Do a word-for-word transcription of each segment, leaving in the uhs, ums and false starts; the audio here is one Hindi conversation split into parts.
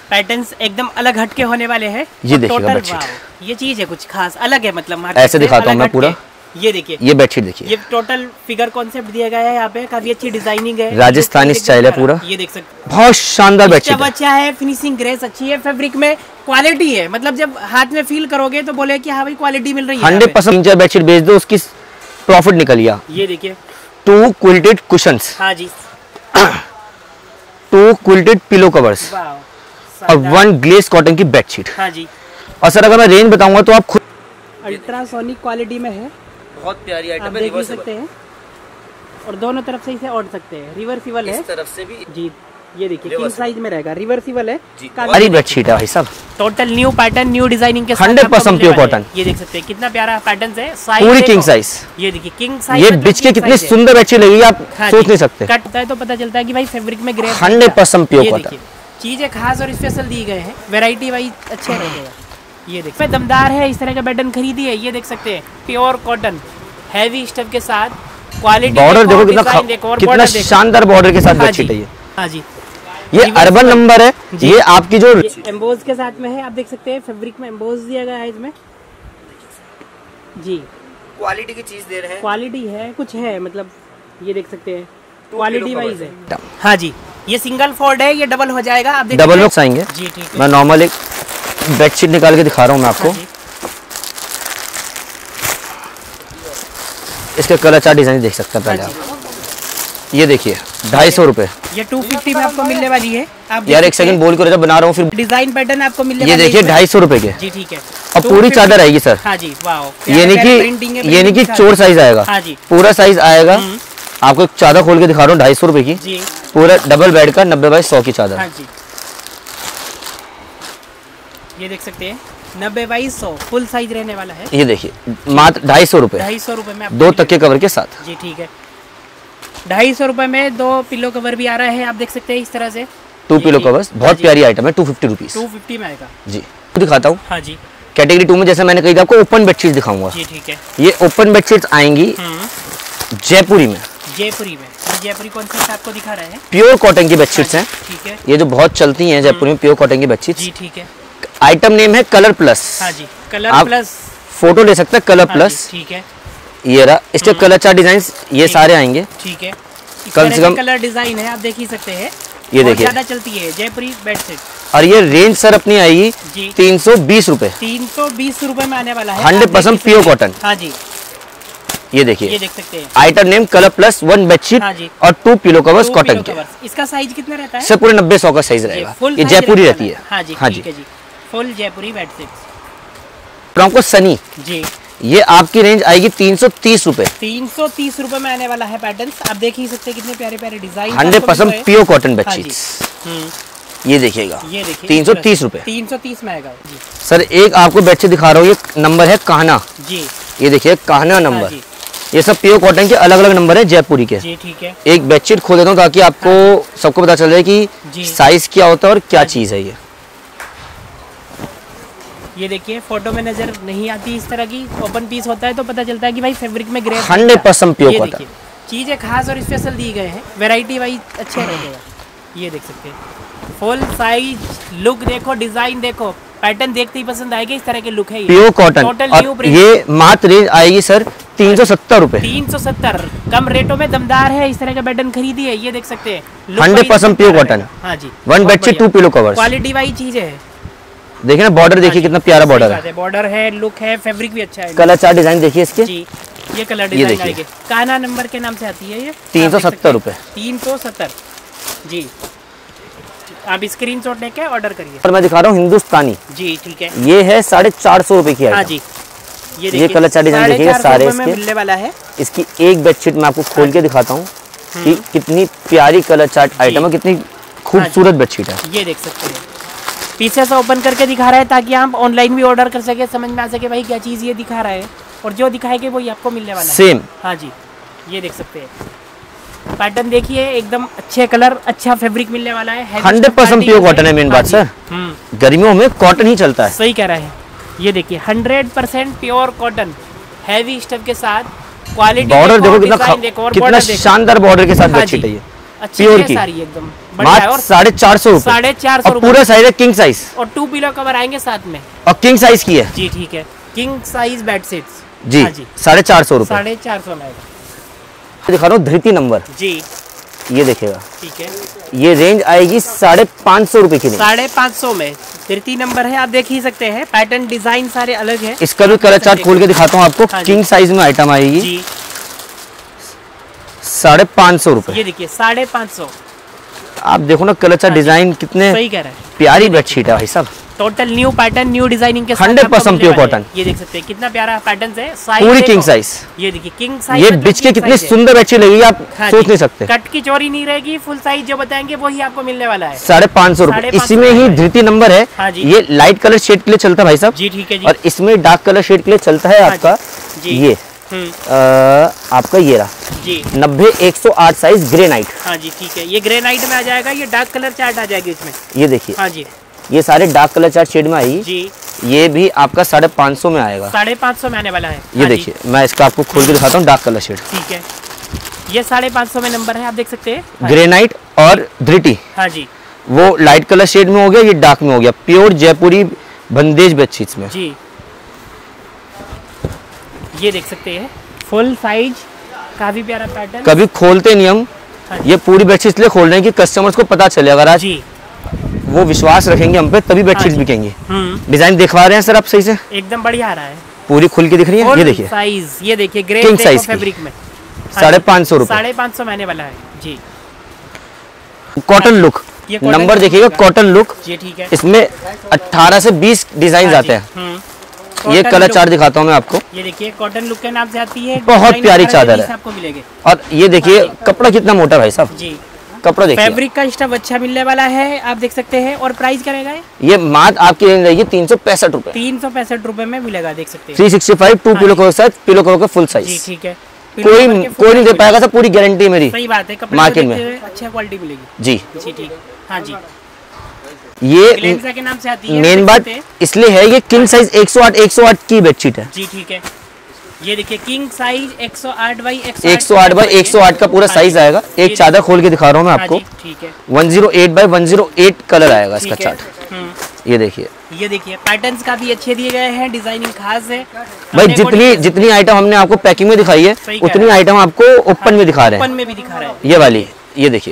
पैटर्न्स एकदम अलग हटके होने वाले हैं। ये देखिएगा बेडशीट, ये चीज है कुछ खास अलग है, मतलब ऐसे दिखाता हूँ मैं पूरा। ये देखिए, ये बेडशीट देखिए, ये टोटल फिगर कॉन्सेप्ट दिया गया है यहाँ पे, काफी अच्छी डिजाइनिंग है, राजस्थानी स्टाइल है पूरा। ये देख सकते हैं, बहुत शानदार बेडशीट है, अच्छा है, फिनिशिंग ग्रेस अच्छी है, फैब्रिक में क्वालिटी है, मतलब जब हाथ में फील करोगे तो बोले कि हाँ भाई क्वालिटी मिल रही है। हंड्रेड परसेंट बेडशीट बेच दो, उसकी प्रॉफिट निकल गया। ये देखिए, टू क्विल्टेड कुशंस, हाँ जी, टू क्विल्टेड पिलो कवर्स और वन ग्लेज कॉटन की बेडशीट। हाँ जी, और सर अगर मैं रेंज बताऊंगा तो आप खुद, अल्ट्रासोनिक क्वालिटी में है, बहुत प्यारी आइटम है, देख सकते हैं, और दोनों तरफ से इसे ओढ़ सकते हैं, रिवर्सिबल है, इस तरफ से भी जी। ये देखिए किंग साइज में रहेगा, रिवर्सिबल है, काफी बेडशीट है भाई साहब, total new pattern, new designing के साथ हंड्रेड परसेंट प्योर कॉटन। ये देख सकते हैं कितना प्यारा पैटर्न है, साइज पूरी किंग साइज। ये देखिए किंग साइज, ये बिच के कितनी सुंदर बेडशीट लगेगी आप सोच नहीं सकते। कट होता है तो पता चलता है कि भाई फैब्रिक में grey, hundred percent pure cotton. चीजें खास और स्पेशल दी गए हैं, वेराइटी वाइज अच्छे रहेगा। ये देखिए दमदार है, इस तरह का पैटर्न खरीदिए। ये देख सकते हैं प्योर कॉटन, हैवी स्टफ के साथ, क्वालिटी, बॉर्डर देखो कितना कितना शानदार बॉर्डर के साथ बेडशीट है ये। हाँ जी, ये अर्बन नंबर है, ये आपकी जो एम्बोज के साथ में है, आप देख सकते हैं फैब्रिक में एम्बोज दिया गया है इसमें जी, क्वालिटी की चीज दे रहे हैं, क्वालिटी है, कुछ है, मतलब ये देख सकते हैं क्वालिटी वाइज है। हाँ जी, ये सिंगल फोल्ड है, ये डबल हो जाएगा, आप देख डबल बॉक्स आएंगे जी, ठीक है। मैं नॉर्मल एक बेडशीट निकाल के दिखा रहा हूँ मैं आपको। हाँ, इसके कलर चार्ट डिजाइन देख सकते हैं पहले आप। ये देखिए ढाई सौ रुपए, ये टू फिफ्टी में आपको मिलने वाली है। आप यार एक सेकंड बोल कर बना रहा हूँ, फिर डिजाइन पैटर्न आपको मिलने ये देखिए ढाई सौ रुपए के जी, ठीक है। और पूरी चादर आएगी सर। हाँ जी, वाओ, ये नहीं कि ये नहीं कि चोर साइज आएगा, हाँ जी, पूरा साइज आएगा। आपको एक चादर खोल के दिखा रहा हूँ ढाई सौ रुपए की जी, पूरा डबल बेड का नब्बे बाई सौ की चादर। हाँ जी, ये देख सकते हैं नब्बे बाई सौ फुल साइज रहने वाला है। ये देखिए मात्र ढाई सौ रुपए, ढाई सौ रुपए में दो तकिए कवर के साथ जी, ठीक है। ढाई सौ रुपए में दो पिलो कवर भी आ रहा है, आप देख सकते हैं इस तरह से, टू पिलो कवर्स, बहुत प्यारी आइटम है, two fifty rupees, two fifty में आएगा जी। दिखाता हूँ, हाँ जी, कैटेगरी टू में जैसे मैंने कही था आपको ओपन बेडशीट दिखाऊंगा जी, ठीक है। ये ओपन बेडशीट आएंगी जयपुरी में, जयपुरी में, जयपुरी कॉन्सेप्ट आपको दिखा रहे हैं, प्योर कॉटन की बेडशीट्स हैं, ठीक है। ये जो बहुत चलती हैं जयपुरी में, प्योर कॉटन की बेडशीट्स जी, ठीक है। आइटम नेम है कलर प्लस। हाँ जी, कलर प्लस, फोटो ले सकते हैं कलर प्लस, ठीक है। ये रहा, इसके कलर चार्ट डिजाइन ये सारे आएंगे, ठीक है। कम से कम कलर डिजाइन है, आप देख ही सकते हैं, ये देखिए ज्यादा चलती है जयपुरी बेडशीट। और ये रेंज सर अपनी आएगी तीन सौ बीस रुपए, तीन सौ बीस रुपए में आने वाला है, हंड्रेड परसेंट प्योर कॉटन। हाँ जी, ये देखिए, ये देख सकते हैं item name colour plus, one bedsheet और टू पिलो कवर्स कॉटन के। इसका साइज कितना रहता है सर? पूरे नब्बे सौ का साइज रहेगा, ये जयपुरी रहती है। हाँ जी, हाँ जी, फुल जयपुरी बेडशीट। आपको सनी जी, ये आपकी रेंज आएगी तीन सौ तीस रुपए, तीन सौ तीस रुपए में आने वाला है पैटर्न, आप देख ही सकते हैं कितने प्यारे प्यारे design, hundred percent pure cotton bedsheets. ये देखिएगा, ये देखिए तीन सौ तीस रुपए, तीन सौ तीस में आएगा जी। सर एक आपको बेडशीट दिखा रहा हूँ, ये नंबर है कान्हा जी, ये देखिए कान्हा नंबर, ये सब प्योर कॉटन के अलग अलग नंबर है जयपुरी के जी, ठीक है। एक बेडशीट खोल देता हूँ ताकि आपको सबको पता चल जाए कि साइज क्या होता है और क्या चीज है। ये ये देखिए फोटो में नजर नहीं आती इस तरह की, ओपन पीस होता है तो पता चलता है कि भाई फैब्रिक में grey, hundred percent pure cotton. चीजें खास और स्पेशल दी गए हैं, वैरायटी वाइज अच्छे रहेगा। ये देख सकते हैं फुल साइज, लुक देखो, डिजाइन देखो, पैटर्न देखते ही पसंद आएगा, इस तरह के लुक है। प्योर कॉटन, और ये मात्र रेंज आएगी सर तीन सौ सत्तर रुपए, तीन सौ सत्तर, कम रेटों में दमदार है, इस तरह का पैटर्न खरीदिए। ये देख सकते हैं हंड्रेड परसेंट प्योर कॉटन। हाँ जी, one bedsheet two pillow covers, quality wise चीजें है। देखिए ना बॉर्डर देखिए कितना प्यारा बॉर्डर है, बॉर्डर है, लुक है, फैब्रिक भी अच्छा है। कलर चार्ट डिजाइन देखिए इसके जी, ये कलर डिजाइन आएंगे, कान्हा नंबर के नाम से आती है ये, तीन सौ सत्तर रुपए, तीन सौ सत्तर जी। आप स्क्रीनशॉट लेके ऑर्डर करिए। और मैं दिखा रहा हूँ हिंदुस्तानी जी, ठीक है, ये है साढ़े चार सौ रुपए की है। हाँ जी, ये ये कलर चार्ट डिजाइन देखिए सारे इसके मिलने वाला है। इसकी एक बेडशीट मैं आपको खोल के दिखाता हूँ कि कितनी प्यारी कलर चार्ट आइटम है, कितनी खूबसूरत बेडशीट है। ये देख सकते हैं, पीछे से ओपन करके दिखा रहा है ताकि आप ऑनलाइन भी ऑर्डर कर सके, समझ में आ सके भाई क्या चीज ये दिखा रहा है, और जो दिखाएंगे वो आपको मिलने वाला है सेम। हाँ जी, ये देख सकते हैं पैटर्न देखिए, एकदम अच्छे कलर, अच्छा फैब्रिक मिलने वाला है, हंड्रेड परसेंट प्योर कॉटन है। मेन बात सर, गर्मियों में कॉटन ही चलता है। सही कह रहा है। ये देखिए hundred percent pure cotton, heavy stuff के साथ, क्वालिटी बॉर्डर देखो कितना कितना शानदार बॉर्डर के साथ बेडशीट है ये, प्योर की सारी एकदम मात्र साढ़े चार सौ रुपए साढ़े चार सौ पूरा साइज है, किंग साइज और टू पिलो कवर आएंगे साथ में और किंग साइज की है जी। ठीक है, किंग साइज बेडशीट्स जी साढ़े चार सौ रुपए साढ़े चार सौ में दिखा रहा हूँ धृति नंबर जी। ये देखेगा, ठीक है, ये रेंज आएगी साढ़े पाँच सौ रुपए की, साढ़े पाँच सौ में धृति नंबर है। आप देख ही सकते हैं, पैटर्न डिजाइन सारे अलग है। इसका भी कलर चार्ट खोल के दिखाता हूँ आपको। हाँ किंग साइज में आइटम आएगी जी, साढ़े पाँच सौ रुपए। ये देखिए साढ़े पाँच सौ। आप देखो ना कलर चार्ट डिजाइन कितने सही कह रहे हैं, प्यारी बेडशीट है भाई साहब। Total new pattern new designing के साथ हंड्रेड परसेंट प्योर कॉटन। ये देख सकते हैं कितना प्यारा पैटर्न है, पूरी किंग साइज। ये देखिए किंग साइज, ये बिच के कितनी सुंदर बेडशीट लगेगी आप हाँ सोच नहीं सकते। कट की चोरी नहीं रहेगी, फुल साइज जो बताएंगे वही आपको मिलने वाला है। साढ़े पाँच सौ रुपए। इसमें ही धृति नंबर है। हाँ जी, ये लाइट कलर शेड के लिए चलता है भाई साहब जी। ठीक है जी। और इसमें डार्क कलर शेड के लिए चलता है आपका ये आ, आपका ये रहा जी नब्बे एक सौ आठ साइज ग्रे नाइट। हाँ जी ठीक है, ये ग्रे नाइट में आ जाएगा। ये डार्क कलर चार्ट आ जाएगी इसमें। ये देखिए, हाँ जी, ये सारे डार्क कलर चार्ट शेड में आई जी। ये भी आपका साढ़े पाँच सौ में आएगा। साढ़े पाँच सौ में आने वाला है। ये देखिए, मैं इसका आपको खोल के दिखाता हूँ डार्क कलर शेड। ठीक है, ये साढ़े पाँच सौ में नंबर है, आप देख सकते हैं। ग्रे नाइट और धृति, हाँ जी, वो लाइट कलर शेड में हो गया, ये डार्क में हो गया। प्योर जयपुरी बंदेज बेडशीट्स में जी। ये देख सकते हैं फुल साइज, काफी प्यारा पैटर्न। कभी खोलते नहीं हम, हाँ ये पूरी बेडशीट इसलिए खोल रहे हैं कि कस्टमर्स को पता चले। अगर आज जी वो विश्वास रखेंगे हम पे तभी बेडशीट हाँ बिकेंगे। हम्म, डिजाइन दिखवा रहे हैं सर आप सही से, एकदम बढ़िया आ रहा है, पूरी खुल के दिख रही है। ये देखिए साइज, ये देखिए ग्रे किंग साइज फैब्रिक में साढ़े पाँच सौ रुपए। साढ़े पाँच सौ में आने वाला है जी। कॉटन लुक नंबर देखिएगा, कॉटन लुक। जी ठीक है, इसमें अठारह से बीस डिजाइन आते हैं। ये कलर चार्ट दिखाता हूँ मैं आपको। ये देखिए कॉटन लुक के नाम से आती है, बहुत प्यारी चादर है आपको मिलेगी। और ये देखिए कपड़ा कितना मोटा भाई साहब जी, कपड़ा देखिए, फैब्रिक का स्टफ अच्छा मिलने वाला है, आप देख सकते हैं। और प्राइस क्या रहेगा? ये मात्र आपकी रेंज रहेगी तीन सौ पैंसठ रुपए। तीन सौ पैंसठ रुपए में मिलेगा, देख सकते हैं। Three sixty five two pillow cover size, pillow cover का फुल साइज। ठीक है, कोई कोई नहीं दे पाएगा सर, पूरी गारंटी मेरी। सही बात है, मार्केट में अच्छा क्वालिटी मिलेगी जी जी। ठीक, हाँ जी। ये के नाम से आती है, मेन बात इसलिए है, ये किंग साइज एक सौ आठ एक सौ आठ की बेडशीट है जी। ठीक है, ये देखिए किंग साइज एक सौ आठ बाई एक सौ आठ बाई एक सौ आठ का पूरा साइज आएगा। एक चादर खोल के दिखा रहा हूँ मैं आपको। ठीक है, one zero eight by one zero eight colour आएगा इसका चार्ट। ये देखिए, ये देखिए पैटर्न्स काफी अच्छे दिए गए हैं, डिजाइनिंग खास है भाई। जितनी जितनी आइटम हमने आपको पैकिंग में दिखाई है उतनी आइटम आपको ओपन में दिखा रहे हैं। ओपन में भी दिखा रहा है ये वाली, ये देखिए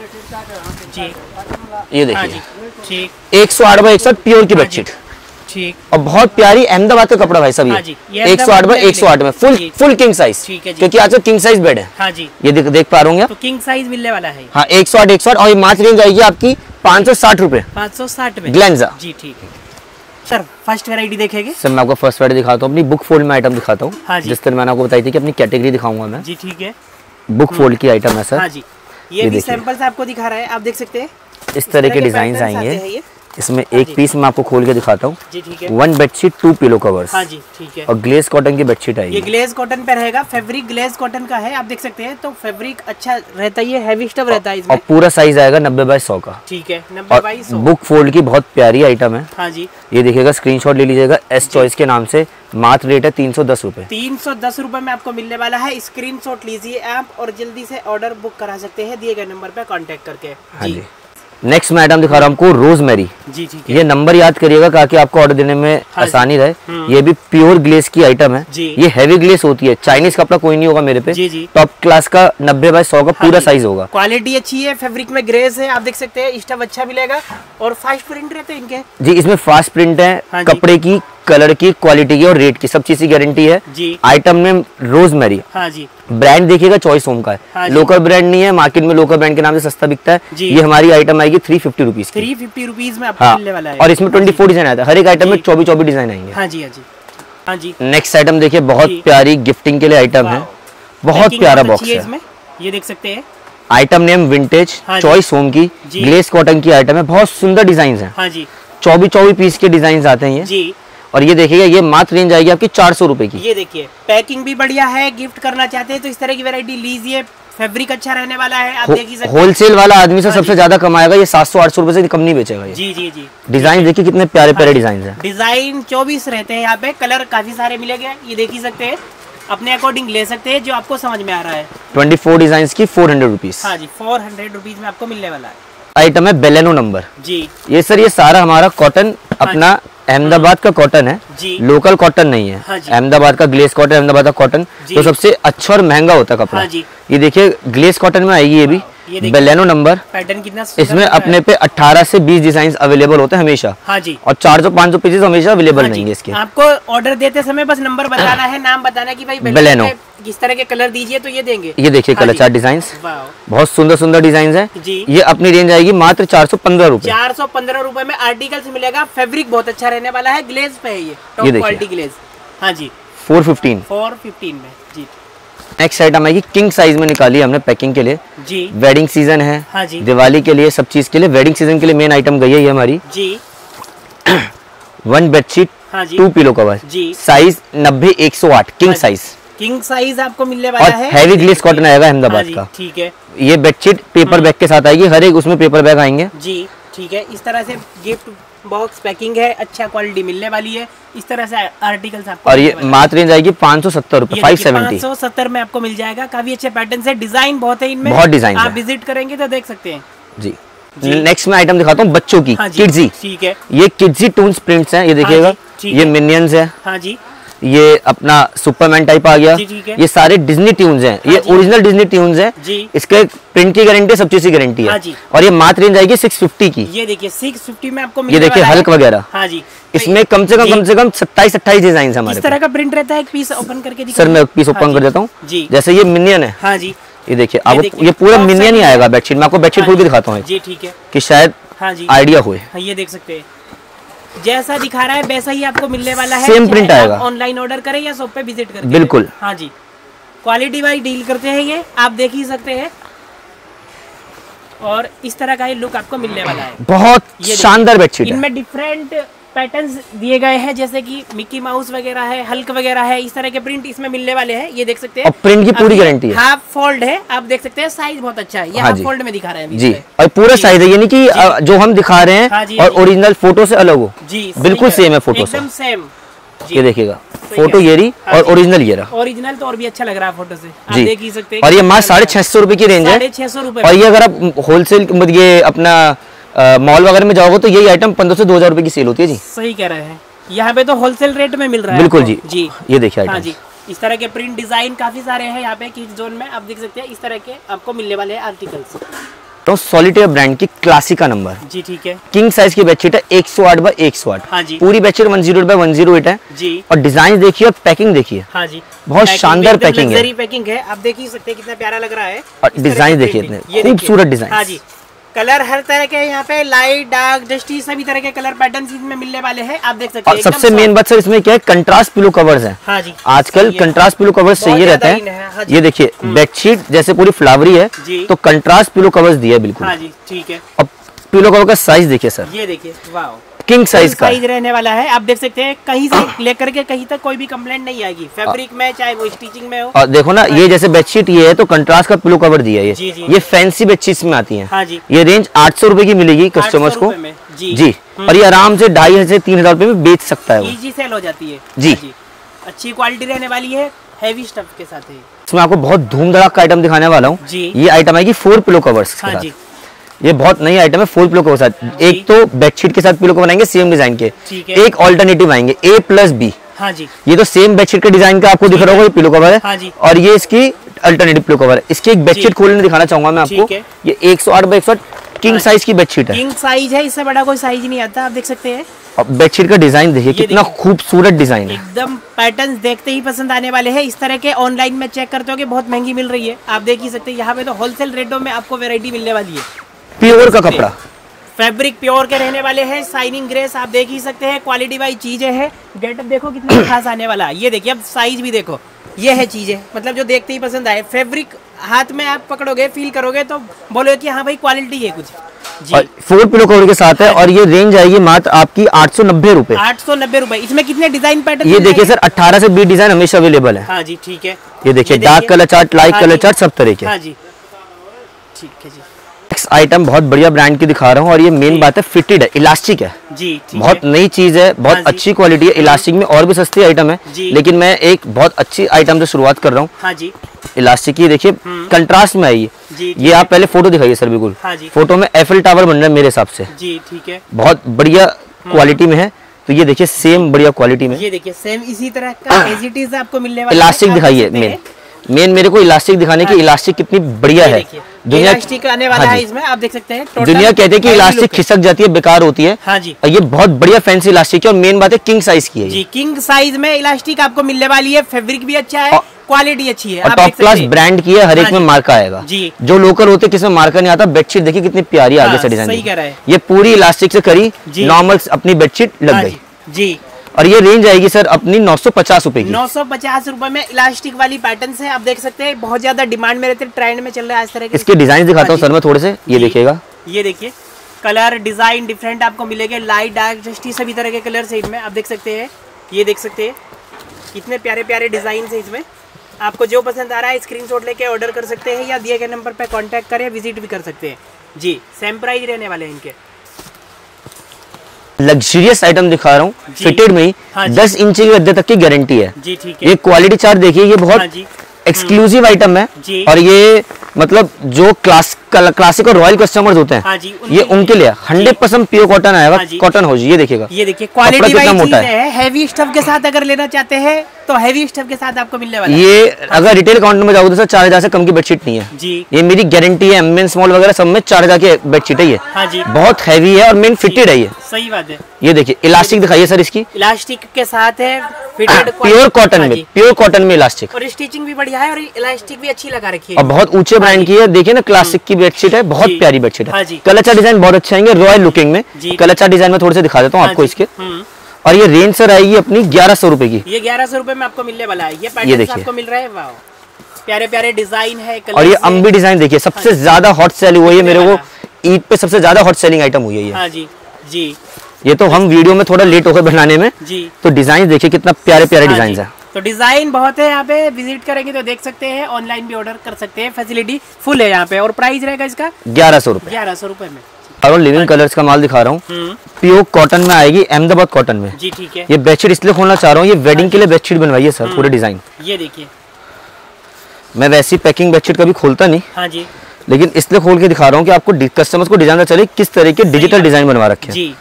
जी, ये देखिए ठीक एक सौ आठ बाई एक सौ आठ प्योर की बेडशीट। ठीक, और बहुत प्यारी अहमदाबाद का कपड़ा भाई साहब। ये एक सौ आठ बाई एक सौ आठ में फुल फुल किंग साइज, क्योंकि आज किंग साइज बेड है। हाँ जी, ये देख देख पा रहे हैं, तो किंग साइज मिलने वाला है। हाँ एक सौ आठ एक सौ आठ और ये मात्र रेंज आएगी आपकी पाँच सौ साठ रुपए। पाँच सौ साठ में ग्लैंजा जी। ठीक है सर, फर्स्ट वैरायटी देखेंगे सर। मैं आपको फर्स्ट वैरायटी दिखाता हूँ, अपनी बुक फोल्ड में आइटम दिखाता हूँ। हाँ जी, जिस तरह मैंने आपको बताई थी कि अपनी कैटेगरी दिखाऊंगा मैं जी। ठीक है, बुक फोल्ड की आइटम है सर। हाँ जी, ये भी सैंपल से आपको दिखा रहा है, आप देख सकते हैं। इस तरह के डिजाइन आएंगे इसमें। हाँ एक पीस मैं आपको खोल के दिखाता हूँ जी। ठीक है, one bedsheet two pillow covers. हाँ जी ठीक है, और ग्लेज कॉटन की बेडशीट आएगी। ये ग्लेज कॉटन पे रहेगा, फैब्रिक ग्लेज कॉटन का है, आप देख सकते हैं। तो फैब्रिक अच्छा रहता है, ये हैवी स्टफ रहता है इसमें। और पूरा साइज आएगा नब्बे बाई सौ का। ठीक है, नब्बे बाई सौ। बुक फोल्ड की बहुत प्यारी आइटम है। हाँ जी, ये देखिएगा, स्क्रीनशॉट ले लीजिएगा एस चॉइस के नाम से। मात्र रेट है तीन सौ दस रुपए। तीन सौ दस रुपए में आपको मिलने वाला है। स्क्रीनशॉट लीजिए आप और जल्दी से ऑर्डर बुक करा सकते हैं दिए गए नंबर पे कांटेक्ट करके। हाँ जी। नेक्स्ट मैं आइटम दिखा रहा हूँ आपको, रोजमेरी जी। ठीक है, ये नंबर याद करिएगा ताकि आपको ऑर्डर देने में हाँ आसानी रहे। ये भी प्योर ग्लेस की आइटम है जी। ये हैवी ग्लेस होती है, चाइनीज कपड़ा कोई नहीं होगा मेरे पे। जी जी, टॉप क्लास का नब्बे बाई सौ का हाँ पूरा साइज होगा। क्वालिटी अच्छी है, फैब्रिक में ग्रेस है, आप देख सकते हैं। स्टफ अच्छा मिलेगा और फास्ट प्रिंट रहते हैं इनके जी। इसमें फास्ट प्रिंट है, हाँ जी, कपड़े की, कलर की, क्वालिटी की और रेट की, सब चीज की गारंटी है जी। आइटम में रोजमेरी। हाँ जी, ब्रांड देखिएगा चॉइस होम का है। हाँ लोकल ब्रांड नहीं है, मार्केट में लोकल ब्रांड के नाम से सस्ता बिकता है। ये हमारी आइटम आएगी three fifty rupees three fifty rupees में आपको हाँ, मिलने वाला है। और इसमें ट्वेंटी फोर डिजाइन आता है, हर एक आइटम में चौबीस चौबीस डिजाइन आएंगे। हाँ जी, हाँ जी, हाँ जी। नेक्स्ट आइटम देखिए, बहुत प्यारी गिफ्टिंग के लिए आइटम है, बहुत प्यारा बॉक्स है इसमें, ये देख सकते हैं। Item name vintage, choice home की, ग्लेस कॉटन की आइटम है, बहुत सुंदर डिजाइन है। हाँ जी, चौबीस चौबीस पीस के डिजाइन आते हैं ये जी। और ये देखिएगा, ये मात्र रेंज आएगी आपकी चार सौ रुपए की। ये देखिए पैकिंग भी बढ़िया है, गिफ्ट करना चाहते हैं तो इस तरह की वैरायटी लीजिए, फैब्रिक अच्छा रहने वाला है, आप देख ही सकते हैं। होलसेल वाला आदमी से सबसे ज्यादा कमाएगा, ये सात सौ आठ सौ रुपए से कम नहीं बेचेगा ये। जी जी जी। डिजाइन देखिए कितने प्यारे प्यारे डिजाइन है। डिजाइन चौबीस रहते हैं यहाँ पे, कलर काफी सारे मिलेंगे, ये देख ही सकते हैं। अपने अकॉर्डिंग ले सकते हैं जो आपको समझ में आ रहा है। ट्वेंटी फोर डिजाइन की फोर हंड्रेड रुपीज। हाँ जी, फोर हंड्रेड रुपीज में आपको मिलने वाला है। आइटम है बेलेनो नंबर जी। ये सर ये सारा हमारा कॉटन अपना अहमदाबाद का कॉटन है जी। लोकल कॉटन नहीं है। हाँ अहमदाबाद का ग्लेस कॉटन, अहमदाबाद का कॉटन तो सबसे अच्छा और महंगा होता है कपड़ा। हाँ जी। ये देखिए ग्लेस कॉटन में आएगी ये भी, बेलेनो नंबर। पैटर्न कितना इसमें अपने पे अठारह से बीस डिजाइन अवेलेबल होते हैं हमेशा। हाँ जी। और चार सौ पाँच सौ पीसेस हमेशा अवेलेबल नहीं है इसके। आपको ऑर्डर देते समय बस नंबर बताना है, नाम बताना है कि भाई बेलेनो किस तरह के कलर दीजिए तो ये देंगे। ये देखिए कलर चार्ट डिजाइन, बहुत सुंदर सुंदर डिजाइन है जी। ये अपनी रेंज आएगी मात्र चार सौ पंद्रह रूपए चार सौ पंद्रह रूपए में आर्टिकल से मिलेगा। फैब्रिक बहुत अच्छा रहने वाला है, ग्लेज पे है ये, टॉप क्वालिटी ग्लेज। हाँ जी, फोर फिफ्टीन फोर फिफ्टीन में जी। नेक्स्ट आइटम आएगी किंग साइज में निकाली हमने पैकिंग के लिए जी। वेडिंग सीजन है। हाँ जी। दिवाली के लिए सब चीज के लिए वेडिंग सीजन के लिए मेन आइटम गई है ये हमारी जी। वन बेडशीट, हाँ जी। टू पिलो कवर जी। साइज नब्बे एक सौ आठ किंग साइज। किंग साइज आपको मिलने वाला है। हैवी ग्लेस कॉटन आएगा अहमदाबाद का। ठीक है। ये बेडशीट पेपर बैग के साथ आएगी, हर एक उसमें पेपर बैग आएंगे जी। ठीक है, इस तरह से गिफ्ट बॉक्स पैकिंग है, अच्छा क्वालिटी मिलने वाली है। इस तरह से आर्टिकल्स आपको और ये मात्र रेंज आएगी पाँच सौ सत्तर रूपए, फाइव सेवेंटी। पाँच सौ सत्तर में आपको मिल जाएगा। काफी अच्छे पैटर्न है, डिजाइन बहुत है इनमें, बहुत डिजाइन आप विजिट करेंगे तो देख सकते हैं जी। नेक्स्ट में आइटम दिखाता हूँ बच्चों की। हाँ किड्जी। ठीक है। ये किड्जी टून्स प्रिंट्स हैं, ये देखिएगा। हाँ ये मिनियंस है। हाँ जी। ये अपना सुपरमैन टाइप आ गया। जी, ठीक है। ये सारे डिज्नी ट्यून्स हैं। हाँ, ये ओरिजिनल डिज्नी ट्यून्स हैं जी। इसके प्रिंट की गारंटी, सब चीज की गारंटी है। हाँ जी। और ये मात्र रेंज आएगी छह सौ पचास की। ये देखिए छह सौ पचास में आपको ये देखिए हल्क वगैरह। हाँ जी। इसमें कम से कम कम से कम सत्ताईस अट्ठाईस डिजाइन हमारे। इस तरह का प्रिंट रहता है। एक पीस ओपन करके सर मैं पीस ओपन कर देता हूँ जी। जैसे ये मिनियन है। हाँ जी। ये देखिए आपको ये पूरा मिनियन ही आएगा बेडशीट में। आपको बेडशीट खोल के दिखाता हूँ जी। ठीक है, कि शायद आइडिया हुए। ये देख सकते हैं, जैसा दिखा रहा है वैसा ही आपको मिलने वाला है। सेम प्रिंट आएगा। ऑनलाइन ऑर्डर करें या शॉप पे विजिट करें। बिल्कुल। हाँ जी, क्वालिटी वाइज डील करते हैं, ये आप देख ही सकते हैं। और इस तरह का ये लुक आपको मिलने वाला है। बहुत शानदार बेडशीट है। इनमें डिफरेंट पैटर्न्स दिए गए हैं, जैसे कि मिक्की माउस वगैरह है, हल्क वगैरह है, इस तरह के प्रिंट इसमें मिलने वाले हैं। ये देख सकते हैं। और प्रिंट की पूरी गारंटी है। हाफ फोल्ड है, आप देख सकते हैं, साइज बहुत अच्छा है। ये हाफ फोल्ड में दिखा रहे हैं जी। और पूरा साइज है, यानी कि जो हम दिखा रहे हैं और ओरिजिनल फोटो से अलग हो जी, बिल्कुल सेम है फोटो से, एकदम सेम। ये देखिएगा फोटो ये रही और ओरिजिनल ये रहा। ओरिजिनल तो और भी अच्छा लग रहा है फोटो से, आप देख ही सकते हैं। और ये मात्र साढ़े छह सौ रुपए की रेंज है। साढ़े छह सौ रुपए। और ये अगर आप होलसेल मतलब ये अपना मॉल वगैरह में जाओगे तो यही आइटम पंद्रह से दो हजार रुपए की सेल होती है जी। सही कह रहे हैं, यहाँ पे तो होलसेल रेट में मिल रहा है। बिल्कुल जी जी। ये देखिए आइटम। हाँ जी, इस तरह के प्रिंट डिजाइन काफी सारे हैं यहाँ पे किड्स जोन में, आप देख सकते हैं। इस तरह के आपको मिलने वाले हैं आर्टिकल्स। तो सॉलिटेयर ब्रांड की क्लासिका नंबर जी। ठीक है। किंग साइज की बेडशीट है, एक सौ आठ बाय एक सौ आठ। हाँ जी। पूरी बेडशीट एक सौ आठ बाय एक सौ आठ है जी। और डिजाइन देखिए और पैकिंग देखिए। हाँ जी, बहुत शानदार पैकिंग है। पैकिंग है, आप देख ही सकते हैं कितना प्यारा लग रहा है। और डिजाइन देखिए इतने खूबसूरत डिजाइन। हाँ जी, कलर हर तरह के यहाँ पे, लाइट डार्क डस्टी सभी तरह के कलर पैटर्न इसमें मिलने वाले हैं, आप देख सकते हैं। और सबसे मेन बात सर इसमें क्या है, कंट्रास्ट पिलो कवर्स हैं। हाँ जी, आजकल कंट्रास्ट पिलो कवर्स चाहिए रहता है। हाँ ये देखिए बेडशीट जैसे पूरी फ्लावरी है तो कंट्रास्ट पिलो कवर्स दिया है बिल्कुल। हाँ जी, ठीक है। अब पिलो कवर का साइज देखिए सर, ये देखिए, वाह, किंग साइज का साइज रहने वाला है। आप देख सकते हैं, कहीं से लेकर के कहीं तक कोई भी कंप्लेंट नहीं आएगी, फैब्रिक में चाहे वो स्टिचिंग में हो। और देखो ना, ये जैसे बेडशीट ये है तो कंट्रास्ट का पिलो कवर दिया है। ये जी, जी। ये फैंसी बेडशीट्स में आती हैं। हाँ जी। ये रेंज आठ सौ रुपए की मिलेगी कस्टमर्स को जी, जी। और ये आराम से ढाई हजार से तीन हजार रुपए में बेच सकता है, इजी सेल हो जाती है जी। अच्छी क्वालिटी रहने वाली है, हैवी स्टफ के साथ है। इसमें आपको बहुत धूम धड़ाक का आइटम दिखाने वाला हूँ। ये आइटम आएगी फोर पिलो कवर्स। हाँ जी, ये बहुत नई आइटम है, फोर पिलो कवर साथ। एक तो बेडशीट के साथ पिलो कवर आएंगे सेम डिजाइन के, एक ऑल्टरनेटिव आएंगे ए प्लस बी। हाँ जी, ये तो सेम बेडशीट के डिजाइन का आपको दिख रहा होगा, ये पिलो कवर है। हाँ जी। और ये इसकी अल्टरनेटिव पिलो कवर है। इसकी एक बेडशीट खोलने दिखाना चाहूंगा मैं आपको। ये एक सौ आठ बाय एक सौ आठ किंग साइज की बेडशीट है। किंग साइज है, इससे बड़ा कोई साइज नहीं आता, आप देख सकते हैं। बेडशीट का डिजाइन देखिए कितना खूबसूरत डिजाइन है, एकदम पैटर्न्स देखते ही पसंद आने वाले हैं। इस तरह के ऑनलाइन में चेक करते हो कि बहुत महंगी मिल रही है, आप देख ही सकते हैं। यहाँ पे तो होलसेल रेटों में आपको वैरायटी मिलने वाली है। प्योर का कपड़ा, फैब्रिक प्योर के रहने वाले हैं, शाइनिंग ग्रेस, आप देख ही सकते हैं। क्वालिटी वाइज चीजें हैं, गेटअप देखो कितना खास आने वाला है। ये देखिए, अब साइज भी देखो, ये है चीजें, मतलब जो देखते ही पसंद आए। फैब्रिक हाथ में आप पकड़ोगे, फील करोगे तो बोलोगे कि हाँ भाई क्वालिटी है कुछ जी। और फोर पिलो कवर के साथ है। और ये रेंज आएगी मात्र आपकी आठ सौ नब्बे रुपए। आठ सौ नब्बे रुपए। इसमें कितने डिजाइन पैटर्न? ये देखिए सर, अठारह से बीस डिजाइन हमेशा अवेलेबल है। हाँ जी, ठीक है। ये देखिए dark colour chart, light colour chart, सब तरह के। हाँ जी, ठीक है जी। नेक्स्ट आइटम बहुत बढ़िया ब्रांड की दिखा रहा हूँ और ये मेन बात है फिटेड है, इलास्टिक है जी, बहुत नई चीज है, बहुत हाँ अच्छी क्वालिटी है। इलास्टिक में और भी सस्ती आइटम है, लेकिन मैं एक बहुत अच्छी आइटम से शुरुआत कर रहा हूँ। हाँ जी, इलास्टिक की देखिए कंट्रास्ट में आई है। ये आप पहले फोटो दिखाइए सर। बिल्कुल हाँ फोटो में एफएल टावर बन रहा है मेरे हिसाब से जी, ठीक है, बहुत बढ़िया क्वालिटी में है। तो ये देखिए सेम बढ़िया क्वालिटी में, ये देखिए सेम इसी तरह का एज इट इज आपको मिलने वाला है। इलास्टिक दिखाइए मेन मेन मेरे को इलास्टिक दिखाने की, इलास्टिक कितनी बढ़िया है। दुनिया इलास्टिक आने वाला है इसमें, आप देख सकते हैं। दुनिया कहते हैं कि इलास्टिक खिसक जाती है, बेकार होती है। हाँ जी, और ये बहुत बढ़िया फैंसी इलास्टिक है और मेन बात है किंग साइज की है जी। किंग साइज में इलास्टिक आपको मिलने वाली है। फैब्रिक भी अच्छा है, क्वालिटी अच्छी है, टॉप क्लास ब्रांड की है। हर एक में मार्का आएगा जी। जो लोकल होते किसमें मार्का नहीं आता। बेडशीट देखिए कितनी प्यारी आगे से डिजाइन, सही कह रहा है। ये पूरी इलास्टिक से करी, नॉर्मल अपनी बेडशीट लग गई जी। और ये रेंज आएगी सर अपनी नौ सौ पचास रुपए की। नौ सौ पचास रुपए में इलास्टिक वाली पैटर्न है, आप देख सकते हैं। बहुत ज्यादा डिमांड में रहते, ट्रेंड में चल रहा है इस तरह के। इसके डिजाइन दिखाता हूँ सर मैं थोड़े से, ये देखिएगा। ये देखिए कलर डिजाइन डिफरेंट आपको मिलेंगे, लाइट डार्क जस्टी सभी तरह के कलर से इनमें आप देख सकते हैं। ये देख सकते हैं कितने प्यारे प्यारे डिजाइन है इसमें। आपको जो पसंद आ रहा है स्क्रीनशॉट लेके ऑर्डर कर सकते हैं या दिए गए नंबर पर कांटेक्ट करें, विजिट भी कर सकते हैं जी। सेम प्राइस रहने वाले हैं इनके। लग्जरियस आइटम दिखा रहा हूँ, फिटेड में ही हाँ दस इंच के गद्दे तक की गारंटी है जी, ठीक है। ये क्वालिटी चार्ट देखिए, ये बहुत हाँ एक्सक्लूसिव आइटम है जी। और ये मतलब जो क्लास क्लासिक और रॉयल कस्टमर्स होते हैं हाँ जी, ये उनके लिए हंड्रेड परसेंट प्योर कॉटन आएगा। कॉटन हो जी, ये देखिएगा, ये देखिए क्वालिटी कितना मोटा है। हैवी स्टफ के साथ अगर लेना चाहते हैं तो हैवी स्टफ के साथ आपको मिलने वाला है। ये अगर रिटेल काउंटर में जाओगे तो सर चार हजार से कम की बेडशीट नहीं है जी। ये मेरी गारंटी है, एम एन स्मॉल वगैरह सब में चार हजार की बेडशीट है ये हाँ जी। बहुत हैवी है और मेन फिटेड है ये, सही बात है। ये देखिए इलास्टिक दिखाइए सर, इसकी इलास्टिक के साथ है, फिटेड प्योर कॉटन में, प्योर कॉटन में इलास्टिक, और स्टिचिंग भी बढ़िया है और इलास्टिक भी अच्छी लगा रखी है और बहुत ऊंचे ब्रांड की है। देखिए ना क्लासिक की बेडशीट है, बहुत प्यारी बेडशीट है। कलचा डिजाइन बहुत अच्छा आएंगे, रॉयल लुकिंग में। कलचा डिजाइन में थोड़े से दिखा देता हूँ आपको इसके। और ये रेंज सर आएगी अपनी ग्यारह सौ रुपए की। ये ग्यारह सौ रुपए में आपको मिलने वाला है। ये पैटर्न आपको मिल रहा है, वाह प्यारे प्यारे डिजाइन है। और ये अम्बी डिजाइन देखिए, सबसे ज्यादा हॉट सेलिंग हुई है मेरे को ईद पे, सबसे ज्यादा हॉट सेलिंग आइटम हुई है ये हाँ जी जी। ये तो हम वीडियो में थोड़ा लेट हो गए बनाने में जी। तो डिजाइन देखिए कितना प्यारे प्यारे डिजाइन है। तो डिजाइन बहुत है यहाँ पे, विजिट करेंगे तो देख सकते हैं, ऑनलाइन भी ऑर्डर कर सकते हैं, फैसिलिटी फुल है यहाँ पे। और प्राइस रहेगा इसका ग्यारह सौ रुपए ग्यारह सौ रुपए में। और लिविंग कलर्स का माल दिखा रहा हूँ, प्योर कॉटन में आएगी, अहमदाबाद कॉटन में जी, ठीक है। ये बेडशीट इसलिए खोलना चाह रहा हूँ, ये वेडिंग के लिए बेडशीट बनवाई है सर, पूरे डिजाइन। ये देखिए मैं वैसी पैकिंग बेडशीट कभी खोलता नहीं हाँ जी, लेकिन इसलिए खोल के दिखा रहा हूँ कि आपको कस्टमर्स को डिजाइन चले किस तरह के डिजिटल डिजाइन बनवा रखे जी।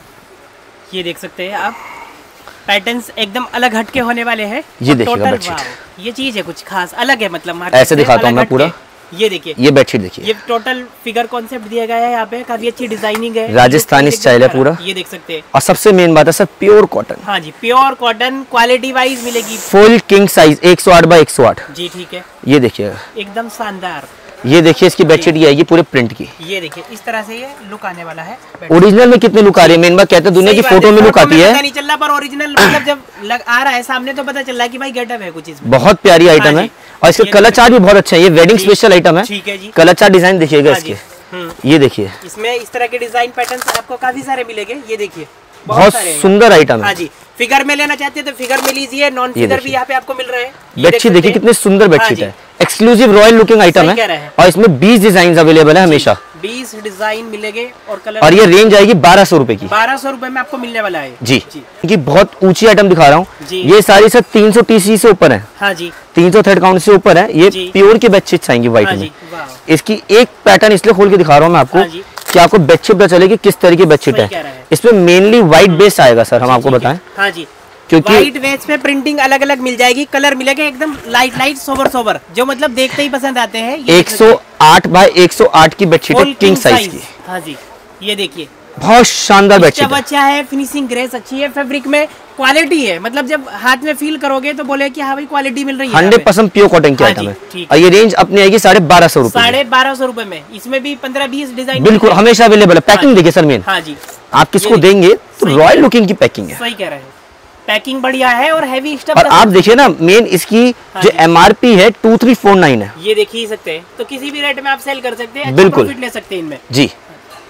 ये देख सकते हैं आप, पैटर्न्स एकदम अलग हटके होने वाले हैं। ये देखिएगा बेडशीट, ये चीज है कुछ खास अलग है, मतलब ऐसे दिखाता हूँ मैं पूरा। ये देखिए ये बेडशीट देखिए, ये टोटल फिगर कॉन्सेप्ट दिया गया है यहाँ पे, काफी अच्छी डिजाइनिंग है, राजस्थानी स्टाइल है पूरा। ये देख सकते हैं। और सबसे मेन बात है सर प्योर कॉटन हाँ जी, प्योर कॉटन क्वालिटी वाइज मिलेगी। फुल किंग साइज एक सौ आठ बाई एक सौ आठ जी, ठीक है। ये देखिएगा एकदम शानदार। ये देखिए इसकी बेडशीट ये आएगी पूरे प्रिंट की। ये देखिए इस तरह से ये लुक आने वाला है। ओरिजिनल में कितने लुक आ रही है, मेन बात कहते हैं दुनिया की फोटो में लुक आती है, पता नहीं चल रहा, पर ओरिजिनल मतलब जब लग आ रहा है सामने तो पता चल रहा है कि भाई गेटअप है कुछ इसमें। बहुत प्यारी आइटम है और इसका कलर चार्ट भी बहुत अच्छा है। ये वेडिंग स्पेशल आइटम है, ठीक है जी। कलर चार्ट डिजाइन देखिएगा इसके, ये देखिए इसमें इस तरह के डिजाइन पैटर्न आपको काफी सारे मिलेंगे। ये देखिए बहुत सुंदर आइटम है हाँ जी। फिगर में लेना चाहते हैं तो फिगर में लीजिए, नॉन फिगर भी यहाँ पे आपको मिल रहा है। बेडशीट देखिए कितनी सुंदर बेडशीट है, एक्सक्लूसिव रॉयल लुकिंग आइटम है और इसमें बीस डिजाइन अवेलेबल है हमेशा, बीस डिजाइन मिलेंगे और कलर। और ये रेंज आएगी बारह सौ रुपए की, बारह सौ रुपए में आपको मिलने वाला है जी, जी। ये बहुत ऊंची आइटम दिखा रहा हूँ, ये सारी सर तीन सौ टीसी से ऊपर है हाँ जी, तीन सौ थर्ड काउंट से ऊपर है। ये प्योर की बेडशीट आएंगी व्हाइट में। इसकी एक पैटर्न इसलिए खोल के दिखा रहा हूँ मैं आपको कि आपको बेडशीट पता चले कि किस तरह की बेडशीट है। इसमें मेनली व्हाइट बेस आएगा सर, हम आपको बताएं हाँ जी, क्योंकि व्हाइट बेस पे प्रिंटिंग अलग अलग मिल जाएगी, कलर मिलेगा एकदम लाइट लाइट सोबर सोबर, जो मतलब देखते ही पसंद आते हैं। एक सौ आठ बाय एक सौ आठ की बेडशीट है, किंग साइज की हाँ जी। ये देखिए बहुत शानदार बेडशीट है, अच्छा है, फिनिशिंग ग्रेस अच्छी है, फैब्रिक में क्वालिटी है, मतलब जब हाथ में फील करोगे तो बोले कि हाँ भाई क्वालिटी मिल रही है। हंड्रेड परसेंट प्योर कॉटन की आइटम है और ये रेंज अपनी आएगी साढ़े बारह सौ रुपए, साढ़े बारह सौ रुपए में। इसमें भी पंद्रह बीस डिजाइन बिल्कुल हमेशा अवेलेबल है। पैकिंग देखिए सर मेन हाँ जी, आप किसको देंगे तो रॉयल लुकिंग की पैकिंग है, सही कह रहे हैं, पैकिंग बढ़िया है और हैवी स्टफ। और आप देखिए ना मेन इसकी जो एमआरपी है टू थ्री फोर नाइन है, ये देख ही सकते हैं, तो किसी भी रेट में आप सेल कर सकते हैं, बिल्कुल ले सकते हैं इनमें जी।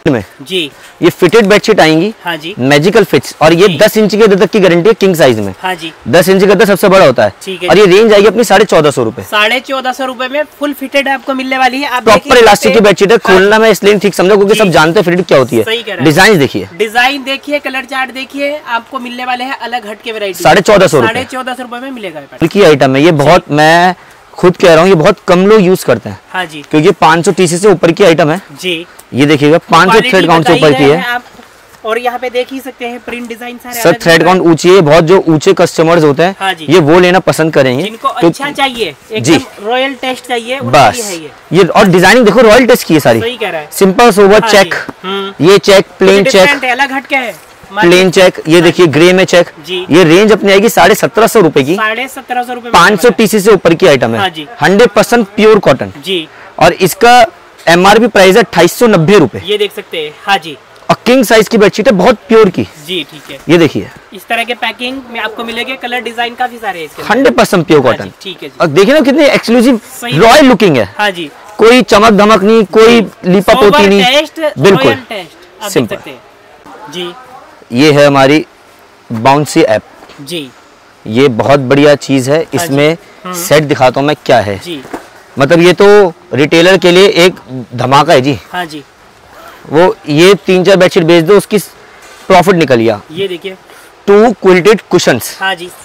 में जी, ये फिटेड बेडशीट आएंगी। हाँ जी, मैजिकल फिट्स, और ये दस इंच के तक की गारंटी है किंग साइज में। हाँ जी, दस इंच का सबसे बड़ा होता है, ठीक है। और ये रेंज आएगी अपनी साढ़े चौदह सौ रूपए साढ़े चौदह सौ रूपये में फुल फिटेड आपको मिलने वाली है। आप प्रॉपर इलास्टिक की बेडशीट है। खोलना मैं इसलिए ठीक समझा क्योंकि सब जानते हैं फिटेड क्या होती है। डिजाइन देखिए, डिजाइन देखिए, कलर चार्ट देखिए, आपको मिलने वाले हैं अलग हट के वैरायटी। साढ़े चौदह सौ साढ़े चौदह सौ रूपये में मिलेगा की आइटम है ये। बहुत, मैं खुद कह रहा हूँ ये बहुत कम लोग यूज करते हैं। हाँ जी, क्योंकि पाँच सौ टीसी से ऊपर की आइटम है जी। ये देखिएगा पाँच सौ थ्रेड काउंट से ऊपर की है आप, और यहाँ पे देख ही सकते हैं प्रिंट डिजाइन सारे। सर थ्रेड काउंट ऊंची है बहुत, जो ऊंचे कस्टमर्स होते हैं, हाँ जी, ये वो लेना पसंद करेंगे। जिनको तो, अच्छा चाहिए, जी, रॉयल टेस्ट चाहिए, बस है ये। ये और डिजाइनिंग देखो रॉयल टेस्ट की है सारी। सही कह रहा है। सिंपल सोबर हाँ चेक, ये चेक प्लेन चेक, अलग हटके है प्लेन चेक, ये देखिए ग्रे में चेक। ये रेंज अपनी आएगी साढ़े सत्रह सौ रूपए की, साढ़े सत्रह सौ रूपए, पाँच सौ टीसी से ऊपर की आइटम है, हंड्रेड परसेंट प्योर कॉटन जी। और इसका एमआरपी प्राइस है अट्ठाईस सौ नब्बे रूपए। ये देख सकते हैं, हाँ जी। और किंग साइज की बेडशीट है बहुत प्योर की जी, ठीक है। ये देखिए इस तरह के पैकिंग में आपको मिलेंगे, कलर डिजाइन काफी सारे हैं इसके, हंड्रेड परसेंट प्योर कॉटन, ठीक है। और देखिए ना कितनी एक्सक्लूसिव रॉयल लुकिंग है। हाँ जी, कोई चमक धमक नहीं, कोई लीपा पोती नहीं, बिल्कुल सिंपल जी। ये है हमारी बाउंसी ऐप जी, ये बहुत बढ़िया चीज है। इसमें सेट दिखाता हूँ मैं क्या है जी। मतलब ये तो रिटेलर के लिए एक धमाका है जी। हाँ जी, वो ये तीन चार बेडशीट बेच दो उसकी प्रॉफिट निकल गया। ये देखिए टू क्विल्टेड कुशंस, हाँ जी,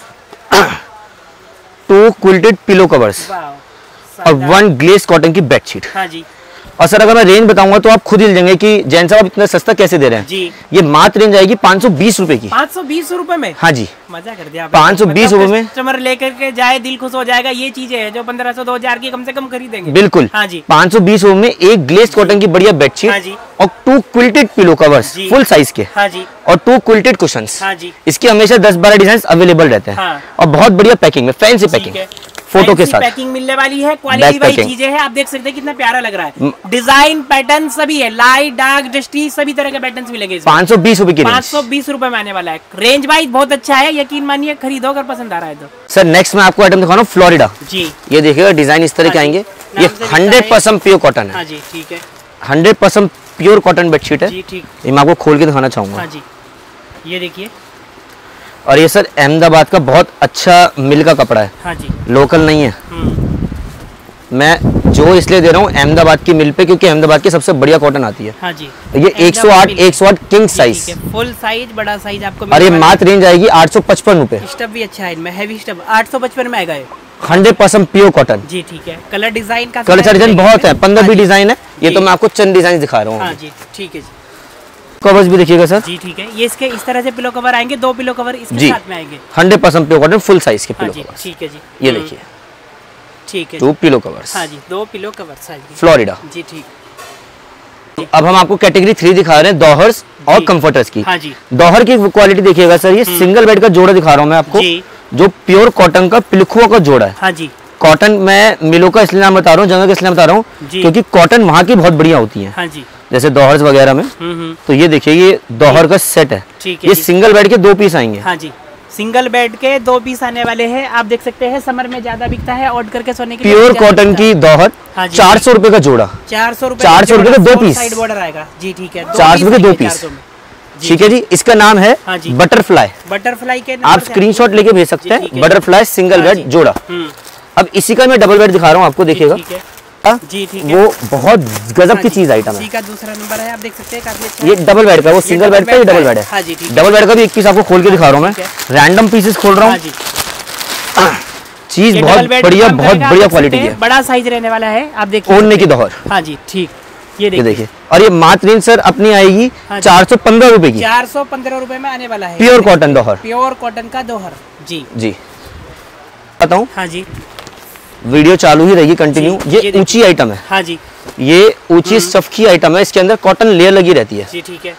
टू क्विल्टेड पिलो कवर्स और वन ग्लेस कॉटन की बेडशीट। हाँ जी। और सर अगर मैं रेंज बताऊंगा तो आप खुद ही जाएंगे कि जैन साहब इतना सस्ता कैसे दे रहे हैं जी। ये मात्र रेंज आएगी पाँच सौ बीस रूपए की। पाँच सौ बीस रूपए में? हाँ जी, मजा कर दिया। पाँच सौ बीस रूपए में कस्टमर लेकर के जाए दिल खुश हो जाएगा। ये चीजें है जो पंद्रह सौ दो हजार की कम से कम खरीदेंगे। बिल्कुल। हाँ जी, पाँच सौ बीस रूपए में एक ग्लेस कॉटन की बढ़िया बेडशीट, हाँ जी, और two quilted pillow covers full size के, हाँ जी, और टू क्विल्टेड कुशंस। हाँ जी, इसके हमेशा दस बारह डिजाइन अवेलेबल रहते हैं। हाँ। और बहुत बढ़िया पैकिंग में, फैंसी पैकिंग, फोटो के साथ पैकिंग मिलने वाली है। क्वालिटी वाली चीजें हैं, आप देख सकते हैं कितना प्यारा लग रहा है। डिजाइन पैटर्न सभी है, लाइट डार्क डस्टी सभी तरह के पैटर्न मिलेंगे। पाँच सौ बीस रूपए की, पाँच सौ बीस रूपए में आने वाला है। रेंज वाइज बहुत अच्छा है, यकीन मानिए खरीदो अगर पसंद आ रहा है तो। सर नेक्स्ट मैं आपको आइटम दिखा रहा हूँ फ्लोरिडा जी। ये देखिएगा डिजाइन इस तरह के आएंगे। ये हंड्रेड परसेंट प्योर कॉटन है जी, ठीक है। Hundred percent pure cotton bedsheet है जी, ठीक। ये मैं आपको खोल के दिखाना चाहूंगा। हाँ जी, ये देखिए। और ये सर अहमदाबाद का बहुत अच्छा मिल का कपड़ा है। हाँ जी, लोकल नहीं है। मैं जो इसलिए दे रहा हूँ अहमदाबाद की मिल पे, क्योंकि अहमदाबाद की सबसे बढ़िया कॉटन आती है। हाँ जी, ये एक सौ आठ एक सौ आठ किंग साइज, फुल साइज बड़ा साइज आपको। और ये मात्र रेंज आएगी आठ सौ पचपन रूपए। स्टफ भी अच्छा है इनमें, हैवी स्टफ आठ सौ पचपन में आएगा। हंड्रेड परसेंट प्योर कॉटन जी, ठीक है। कलर डिजाइन का कलर डिजाइन बहुत है, पंद्रह बीस डिजाइन है। ये तो मैं आपको चंद डिजाइन दिखा रहा हूँ। हाँ जी, ठीक है जी। कवर्स भी देखिएगा सर जी, ठीक है। ये इसके इस तरह से पिलो कवर आएंगे, दो पिलो कवर इसके साथ में आएंगे। Hundred percent pure cotton full size के पिलो कवर, ठीक है जी। ये देखिए, ठीक है, टू पिलो कवर्स। हाँ जी, दो पिलो कवर फ्लोरिडा जी, ठीक। अब हम आपको कैटेगरी थ्री दिखा रहे हैं, दोहर्स और कंफर्टर्स की। हाँ जी, दोहर की क्वालिटी देखिएगा सर। ये सिंगल बेड का जोड़ा दिखा रहा हूँ मैं आपको, जो प्योर कॉटन का पिलखुआ का जोड़ा है। हाँ जी, कॉटन मैं मिलों का इसलिए नाम बता रहा हूँ, जगह का इसलिए बता रहा हूँ क्योंकि कॉटन वहाँ की बहुत बढ़िया होती है। हाँ जी, जैसे दोहर्स वगैरह में। तो ये देखिए ये दोहर का सेट है। ये सिंगल बेड के दो पीस आएंगे। हाँ जी, सिंगल बेड के दो पीस आने वाले हैं। आप देख सकते हैं समर में ज्यादा बिकता है, ऑर्डर करके सोने के लिए। प्योर कॉटन की दोहर, चार सौ रूपये का जोड़ा, चार सौ रूपये चार सौ रूपये के दो पीस साइड बॉर्डर आएगा जी, ठीक है। चार सौ रूपये के दो पीस, ठीक है जी। इसका नाम है बटरफ्लाई। बटरफ्लाई के आप स्क्रीनशॉट लेके भेज सकते हैं। बटरफ्लाई सिंगल बेड जोड़ा। अब इसी का मैं डबल बेड दिखा रहा हूँ आपको, देखिएगा जी, ठीक है। वो बहुत गजब की चीज आइटम है। का दूसरा नंबर है, आप देख सकते हैं काफी अच्छा। ये डबल बेड का, वो सिंगल बेड का ये डबल बेड है। हाँ जी, डबल बेड का भी एक पीस आपको खोल के दिखा रहा हूँ मैं। रैंडम पीसेस खोल रहा हूँ। चीज बहुत बढ़िया, बहुत बढ़िया क्वालिटी है। बड़ा साइज रहने वाला है, आप देखिए। ओढ़ने की दोहर। हाँ जी, ठीक। ये देखिए, और ये मात्र रेंज सर अपनी आएगी चार सौ पंद्रह रूपए की। चार सौ पंद्रह रूपए में आने वाला है। प्योर कॉटन दोहर, प्योर कॉटन का दोहर जी जी। बताऊँ? हाँ जी, वीडियो चालू ही रहेगी कंटिन्यू। ये ऊंची आइटम है। हाँ जी, ये ऊंची स्टफ की आइटम है। इसके अंदर कॉटन लेयर लगी रहती है जी, ठीक है।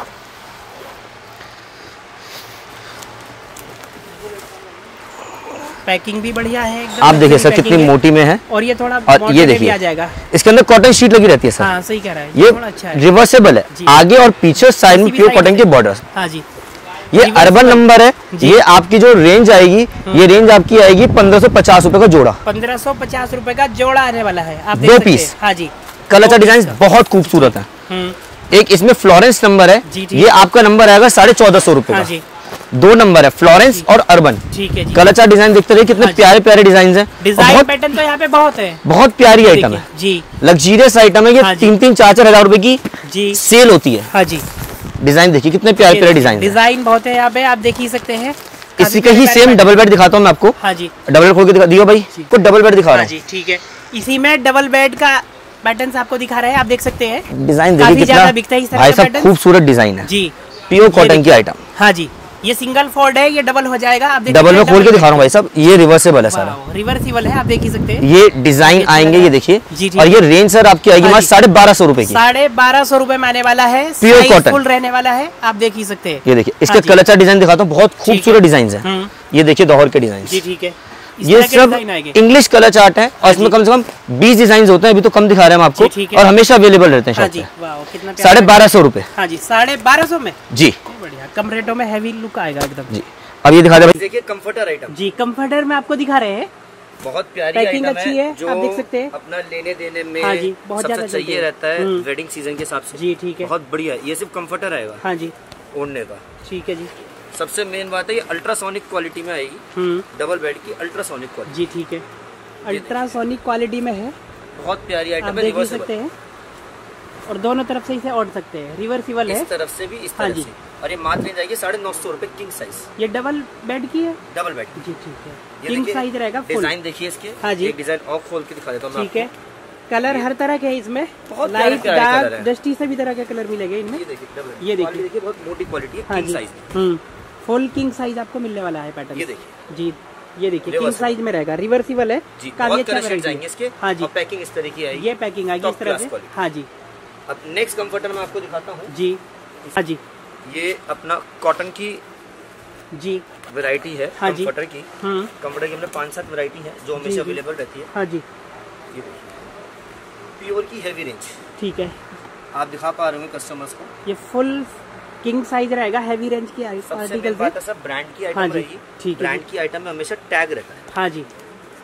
पैकिंग भी बढ़िया है एकदम। आप देखिए सर कितनी मोटी में है, और ये थोड़ा और ये देखिए इसके अंदर कॉटन शीट लगी रहती है सर। हाँ, सही कह रहा है। ये अच्छा रिवर्सेबल है, आगे और पीछे साइड में प्योर कॉटन के बॉर्डर। हाँ जी, ये अर्बन नंबर है। ये आपकी जो रेंज आएगी, ये रेंज आपकी आएगी पंद्रह सौ पचास रूपए का जोड़ा। पंद्रह सौ पचास रूपए का जोड़ा आने वाला है। आप दो पीस। हाँ जी, कलर का डिजाइन बहुत खूबसूरत है। एक इसमें फ्लोरेंस नंबर है, ये आपका नंबर आएगा साढ़े चौदह सौ रुपए का। दो नंबर है फ्लोरेंस और अर्बन। ठीक है जी। कलर चार्ट डिजाइन देखते रहिए कितने प्यारे प्यारे डिजाइन हैं। डिजाइन पैटर्न तो यहाँ पे बहुत है, बहुत प्यारी आइटम है जी, लग्जरियस आइटम है। ये तीन तीन चार चार हजार रुपए की जी सेल होती है। हाँ जी। डिजाइन देखिए कितने प्यारे प्यारे डिजाइन डिजाइन बहुत है यहाँ पे, आप देख ही सकते हैं। इसी का ही सेम डबल बेड दिखाता हूँ मैं आपको। हाँ जी। डबल बेड खोल के दिखा दियो भाई, कुछ डबल बेड दिखा रहा है। ठीक है, इसी में डबल बेड का पैटर्न आपको दिखा रहे हैं, आप देख सकते हैं। डिजाइन देखिए कितना बिकता है भाई साहब, खूबसूरत डिजाइन है जी, प्योर कॉटन की आइटम। हाँ जी, ये सिंगल फोल्ड है, ये डबल हो जाएगा। आप देख डबल में खोल के दिखा रहा हूँ भाई साहब, ये रिवर्सेबल है सारा, रिवर्सिबल है, आप देख ही सकते हैं। ये डिजाइन आएंगे, ये देखिए। और ये रेंज सर आपकी आएगी मात्र साढ़े बारह सौ रुपए की। साढ़े बारह सौ रुपए में आने वाला है, प्योर कॉटन फुल रहने वाला है, आप देख ही सकते हैं। ये देखिए, इसके कलर चार्ट डिजाइन दिखाता हूँ, बहुत खूबसूरत डिजाइन है। ये देखिए दोहर के डिजाइन, ठीक है। ये सब इंग्लिश कलर चार्ट है और इसमें कम से कम बीस डिजाइन होते हैं, अभी तो कम दिखा रहे हैं हम आपको, और हमेशा अवेलेबल रहते हैं शॉप पे। साढ़े बारह सौ रुपए। हाँ जी, साढ़े बारह सौ में जी, बढ़िया कम रेटों में हैवी लुक आएगा एकदम जी। अब ये दिखा दे देखिए कंफर्टर आइटम जी, कंफर्टर में आपको दिखा रहे हैं, बहुत प्यारी पैकिंग अच्छी है, जो आप देख सकते हैं। अपना लेने देने में हाँ जी, बहुत सबसे चाहिए रहता है वेडिंग सीजन के हिसाब से जी। ठीक है, बहुत बढ़िया। ये सिर्फ कंफर्टर आएगा हाँ जी ओढ़ने का। ठीक है जी। सबसे मेन बात है ये अल्ट्रासोनिक क्वालिटी में आएगी, डबल बेड की अल्ट्रासोनिक क्वालिटी जी। ठीक है, अल्ट्रासोनिक क्वालिटी में है, बहुत प्यारी आइटम है, देख सकते हैं। और दोनों तरफ से इसे ओढ़ सकते हैं, रिवर्सिबल है, इस तरफ से भी इस तरफ से। और ये मात्र नहीं जाएगी साढ़े नौ सौ रुपए किंग साइज। ये डबल बेड की है, डबल बेड जी। ठीक है, किंग साइज रहेगा। डिजाइन देखिए इसके। हाँ जी, डिजाइन और खोल के दिखा देता हूँ। ठीक है, कलर हर तरह के है इसमें, लाइट डार्क डस्टी सभी तरह के कलर मिलेंगे इनमें। ये देखिए, बहुत मोटी क्वालिटी है, king size, full king size आपको मिलने वाला है पैटर्न। ये देखिए जी, ये देखिए किंग साइज में रहेगा, रिवर्सिबल है, काफी अच्छा जाएंगे इसके। हाँ जी, पैकिंग इस तरह की आएगी, ये पैकिंग आएगी इस तरह से। हाँ जी। अब नेक्स्ट कंफर्टर मैं आपको दिखाता हूँ जी। हाँ जी, ये अपना कॉटन की जी वैरायटी है। हाँ कंफर्टर की कंफर्टर की हमने पांच सात वैरायटी है जो हमेशा अवेलेबल रहती है। हाँ जी, ये प्योर की हैवी रेंज। ठीक है, आप दिखा पा रहे होंगे कस्टमर्स को, ये फुल किंग साइज रहेगा, हैवी रेंज की आर्टिकल है, सब ब्रांड की आइटम रहेगी। ठीक है, ब्रांड की आइटम में हमेशा टैग रहता है। हाँ जी,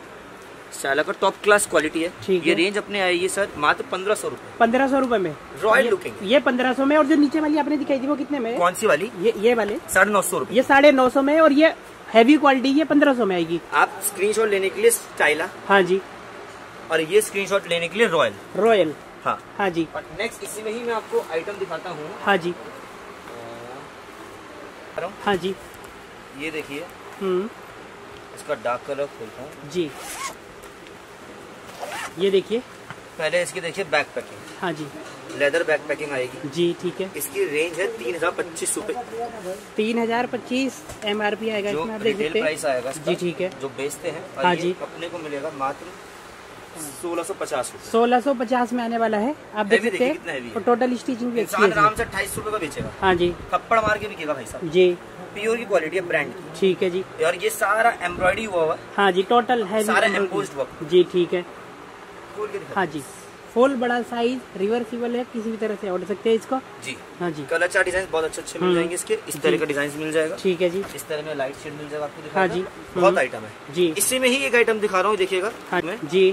शाला का टॉप क्लास क्वालिटी है। ये रेंज अपने आएगी सर मात्र पंद्रह सौ रूपए। पंद्रह सौ रूपए में रॉयल लुकिंग, ये पंद्रह सौ में। और जो नीचे वाली आपने दिखाई थी वो कितने में? कौन सी वाली? ये ये वाले साढ़े नौ सौ रूपए। ये साढ़े नौ सौ में, और ये हैवी क्वालिटी ये पंद्रह सौ में आएगी। आप स्क्रीनशॉट लेने के लिए स्टाइला, हाँ जी, और ये स्क्रीनशॉट लेने के लिए रॉयल। रॉयल, हाँ हाँ जी। और नेक्स्ट इसी में ही मैं आपको आइटम दिखाता हूँ। हाँ जी, हाँ जी, ये देखिए, हम्म, इसका डार्क कलर खोलता हूँ जी। ये देखिए, पहले इसकी देखिए बैक पैकिंग। हाँ जी, लेदर बैक पैकिंग आएगी जी। ठीक है, इसकी रेंज है तीन हजार पच्चीस रूपए। तीन हजार पच्चीस एम आर पी आएगा इसमें, आप देख सकते हैं। प्राइस आएगा जी। ठीक है, जो बेचते हैं। हाँ जी, अपने को मिलेगा मात्र सोलह सौ पचास सोलह सौ पचास में आने वाला है, आप देख सकते हैं। और टोटल स्टिचिंग भी इंसान आराम से अट्ठाईस रूपए का बेचेगा। हाँ जी, थप्पड़ मार के बिकेगा भाई साहब जी। प्योर की क्वालिटी है, ब्रांड की। ठीक है जी, और ये सारा एम्ब्रॉयडरी हुआ हुआ। हाँ जी, टोटल है सारा एम्बोस्ड वर्क जी। ठीक है, हाँ जी, फुल बड़ा साइज, रिवर्सिबल है, किसी भी तरह से ऑर्डर सकते हैं इसको जी। हाँ जी, कलर चार्ट डिजाइन बहुत अच्छे अच्छे मिल जाएंगे इसके, इस तरह का डिजाइन मिल जाएगा। ठीक है जी, इस तरह में लाइट शेड मिल जाएगा आपको। हाँ जी, बहुत आइटम है जी। इसी में ही एक आइटम दिखा रहा हूँ, देखिएगा। हाँ जी,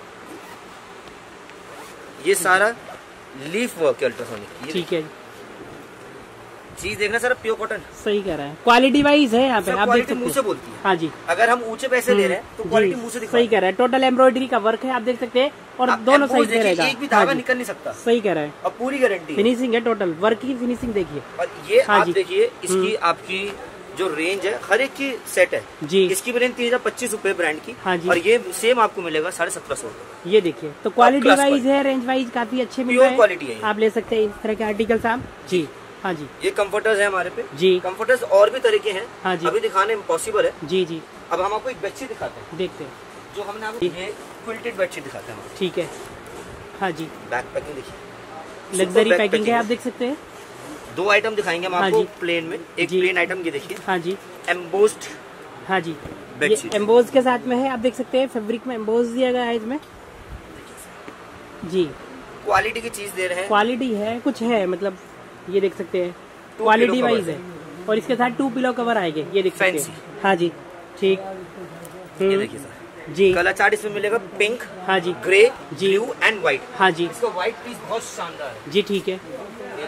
ये सारा लीफ वर्क अल्ट्रासोनिक। ठीक है, चीज देखना सर, प्योर कॉटन। सही कह रहा है, क्वालिटी वाइज है यहाँ पे, आप देख सकते हैं। मुंह से बोलती है। हाँ जी, अगर हम ऊंचे पैसे ले रहे हैं तो क्वालिटी मुंह से दिखा। सही कह रहा है, टोटल एम्ब्रॉयडरी का वर्क है, आप देख सकते हैं। और दोनों साइड से रहेगा, एक भी धागा निकल नहीं सकता। सही कह रहा है, और पूरी गारंटी फिनिशिंग है, टोटल वर्क की फिनिशिंग देखिए। और ये आप देखिए, इसकी आपकी जो रेंज है हर एक की सेट है जी। इसकी भी रेंज तीन हजार पच्चीस रूपए ब्रांड की। हाँ जी, और ये सेम आपको मिलेगा साढ़े सत्रह सौ रूपए। ये देखिए, तो क्वालिटी वाइज है, रेंज वाइज काफी अच्छे मिल रहे हैं, क्वालिटी है, आप ले सकते हैं इस तरह के आर्टिकल्स आप जी। हाँ जी, ये कंफर्टर्स है हमारे पे जी। कंफर्टर्स और भी तरह के हैं। हाँ जी, अभी दिखाने इम्पॉसिबल है जी जी। अब हम आपको एक बेडशीट दिखाते हैं, देखते हैं। जो हमने आपको ये क्विल्टेड बेडशीट दिखाते हैं। ठीक है, हाँ जी, बैक पैकिंग देखिए, लग्जरी पैकिंग है, आप देख सकते हैं। दो आइटम दिखाएंगे हम आपको प्लेन में। एक प्लेन आइटम ये देखिए, हाँ जी, एम्बोस्ड। हाँ जी, बेडशीट एम्बोज के साथ में है, आप देख सकते हैं। फैब्रिक में एम्बोज दिया गया है इसमें जी। क्वालिटी की चीज दे रहे हैं, क्वालिटी है, कुछ है, मतलब ये देख सकते हैं, क्वालिटी वाइज है। और इसके साथ टू पिलो कवर आएंगे, ये देख सकते हैं। हाँ जी, ठीक, ये देखिए सर जी। कलर चार्ट इसमें मिलेगा पिंक, हाँ जी, ग्रे, ब्लू एंड व्हाइट। हाँ जी, इसका व्हाइट पीस बहुत शानदार है जी। ठीक है,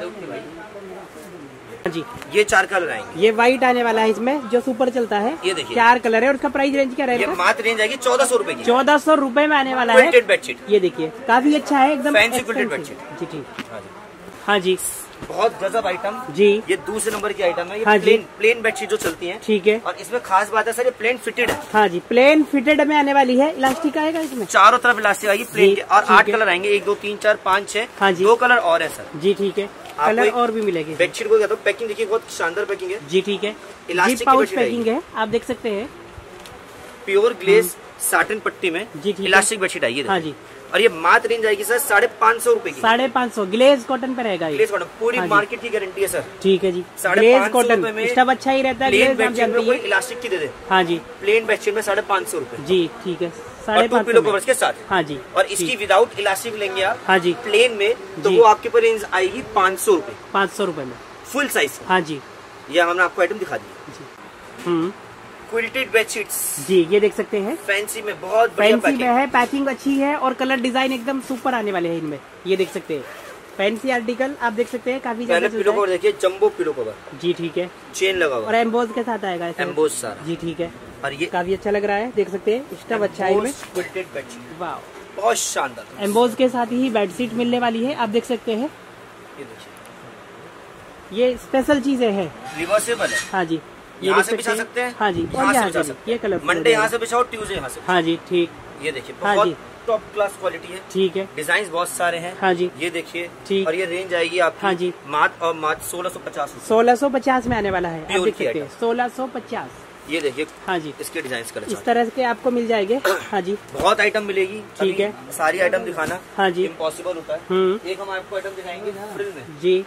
जी ये चार कलर आएंगे। ये व्हाइट आने वाला है, इसमें जो सुपर चलता है। ये देखिए चार कलर है और उसका प्राइस रेंज क्या रहेगा? मात्र रेंज आएगी चौदह सौ रूपये की। चौदह सौ रूपये में आने वाला है बेडशीट। ये देखिए काफी अच्छा है, एकदम फैंसी क्विल्टेड बेडशीट। जी ठीक। हाँ जी बहुत गजब आइटम जी। ये दूसरे नंबर की आइटम है। ये हाँ प्लेन प्लेन बेडशीट जो चलती हैं। ठीक है। और इसमें खास बात है सर, ये प्लेन फिटेड है। हाँ जी प्लेन फिटेड में आने वाली है। इलास्टिक आएगा इसमें? चारों तरफ इलास्टिक आएगी प्लेन के। और आठ कलर आएंगे, एक दो तीन चार पाँच छह। हाँ जी दो कलर और है सर। जी ठीक है, कलर और भी मिलेंगे। बेडशीट को कहते हो, पैकिंग देखिए बहुत शानदार पैकिंग है। जी ठीक है, इलास्टिक पाउच पैकिंग है, आप देख सकते हैं। प्योर ग्लेस साटन पट्टी में जी ठीक इलास्टिक बेडशीट आएगी। हाँ जी। और ये मात्र रेंज आएगी सर साढ़े पाँच सौ रूपये की। साढ़े पाँच सौ ग्लेज कॉटन पे रहेगा ये। ग्लेज कॉटन पूरी हाँ मार्केट की गारंटी है सर। ठीक है जी। साढ़े पाँच सौ रूपये में स्टफ अच्छा ही रहता है। प्लेन बेडशीट में कोई इलास्टिक की दे दे। हाँ जी प्लेन बेडशीट में साढ़े पाँच सौ रूपये। जी ठीक है, साढ़े पाँच पिलो कवर्स के साथ। हाँ जी। और इसकी विदाउट इलास्टिक लेंगे आप हाँ जी प्लेन में, तो वो आपके पर रेंज आएगी पाँच सौ रूपये। पाँच सौ रूपये में फुल साइज। हाँ जी। ये हमने आपको आइटम दिखा दी। हम्म क्विल्टेड बेडशीट्स जी, ये देख सकते हैं। फैंसी में बहुत बढ़िया फैंसी में है, पैकिंग अच्छी है और कलर डिजाइन एकदम सुपर आने वाले हैं इनमें। ये देख सकते हैं फैंसी आर्टिकल, आप देख सकते हैं काफी ज्यादा। पिलो कवर देखिए, जंबो पिलो कवर। जी ठीक है, चेन लगा हुआ और एम्बोज के साथ आएगा। एम्बोज सारा। जी ठीक है, और ये काफी अच्छा लग रहा है, देख सकते हैं स्टफ अच्छा है इनमें। क्विल्टेड बेडशीट वाह बहुत शानदार। एम्बोज के साथ ही बेडशीट मिलने वाली है, आप देख सकते हैं। ये देखिए, ये स्पेशल चीजें हैं। रिवर्सेबल है। हाँ जी, यहाँ से बिछा सकते हैं। हाँ जी, और यहाँ से ये कलर मंडे यहाँ से बिछाओ, ट्यूसडे यहाँ से। हाँ जी ठीक। ये देखिए हाँ बहुत जी, टॉप क्लास क्वालिटी है। ठीक है, डिजाइन बहुत सारे हैं। हाँ जी, ये देखिए ठीक। और ये रेंज आएगी आपकी। हाँ जी, मात्र और मात्र सोलह सौ पचास सोलह सौ पचास में आने वाला है। आप प्योर देख की सकते हैं आइटम। सोलह सौ पचास। ये देखिए, हाँ जी, इसके डिजाइन कलर इस तरह के आपको मिल जाएंगे। हाँ जी, बहुत आइटम मिलेगी। ठीक है, सारी आइटम दिखाना हाँ जी इम्पॉसिबल होता है। हम्म एक हम आपको आइटम दिखाएंगे फ्रिल में। जी,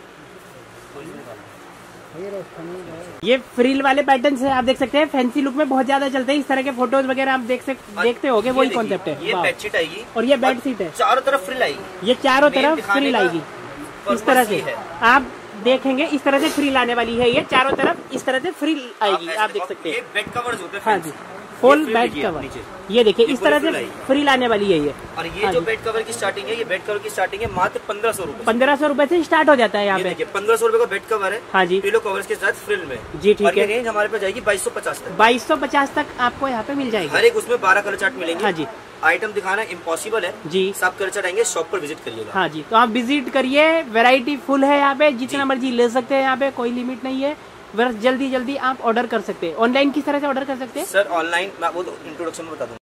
ये फ्रिल वाले पैटर्न है, आप देख सकते हैं। फैंसी लुक में बहुत ज्यादा चलते हैं इस तरह के फोटोज वगैरह, आप देख सकते देखते होगे, वही कॉन्सेप्ट है। ये बेडशीट आएगी और ये बेडशीट है, चारों तरफ फ्रिल आएगी। ये चारों तरफ फ्रिल आएगी इस तरह से। आप देखेंगे इस तरह से फ्रिल आने वाली है, ये चारों तरफ इस तरह से फ्रिल आएगी, आप देख सकते हैं। बेड कवर्स होते हैं। हाँ जी, फुल बेड कवर। ये देखिए इस तरह से फ्रिल आने वाली है ये। और ये जो बेड कवर की स्टार्टिंग है, ये बेड कवर की स्टार्टिंग है मात्र पंद्रह सौ रूपये। पंद्रह सौ रूपये से स्टार्ट हो जाता है यहाँ पे। देखिए पंद्रह सौ रूपये का बेड कवर है। हाँ जी, पिलो कवर्स के साथ फ्रिल में। जी ठीक है, रेंज हमारे पास जाएगी बाईस सौ पचास तक। बाईस सौ पचास तक आपको यहाँ पे मिल जाएगी। हर एक उसमें बारह कलर चार्ट मिलेंगे। हाँ जी, आइटम दिखाना इम्पॉसिबल है जी। सब कलर चार्ट आएंगे, शॉप पर विजिट करिएगा। हाँ जी, तो आप विजिट करिए, वैरायटी फुल है यहाँ पे, जितना मर्जी ले सकते हैं, यहाँ पे कोई लिमिट नहीं है। बस जल्दी जल्दी आप ऑर्डर कर सकते हैं। ऑनलाइन किस तरह से ऑर्डर कर सकते हैं सर? ऑनलाइन मैं वो इंट्रोडक्शन में बता दूँ।